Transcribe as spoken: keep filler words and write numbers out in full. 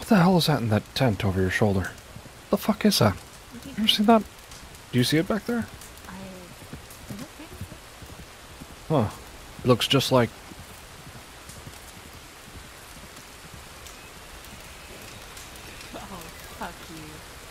What the hell is that in that tent over your shoulder? The fuck is that? What do You you ever seen that? Do you see it back there? I don't think Huh. It looks just like... so. Oh, fuck you.